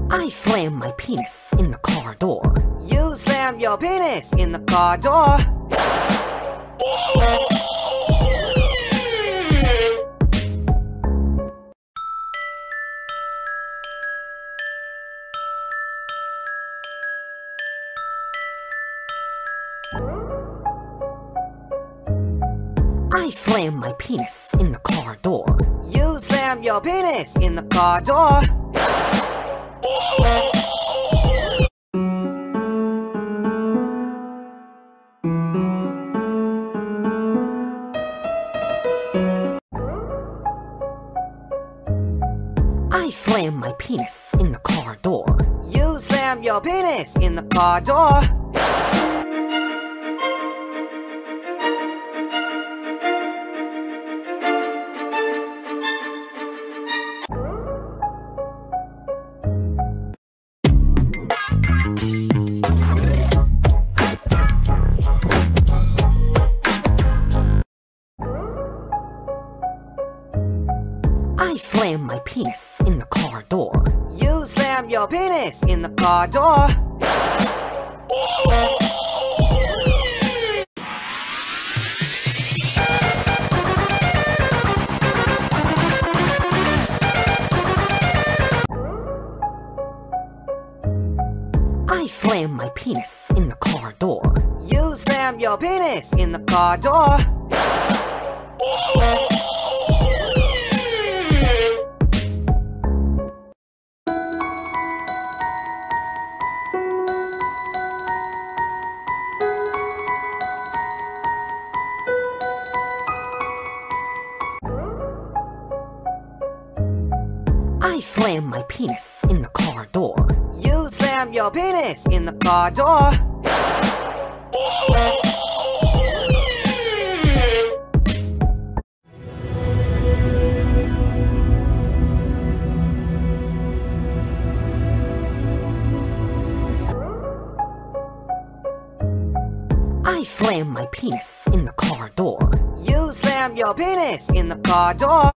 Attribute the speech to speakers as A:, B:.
A: I slam my penis in the car door.
B: You slam your penis in the car door.
A: I slam my penis in the car door.
B: You slam your penis in the car door.
A: I slam my penis in the car door.
B: You slam your penis in the car door.
A: I slam my penis in the car door.
B: You slam your penis in the car door.
A: I slam my penis in the car door.
B: You slam your penis in the car door.
A: I slam my penis in the car door.
B: You slam your penis in the car door.
A: I slam my penis in the car door.
B: You slam your penis in the car door.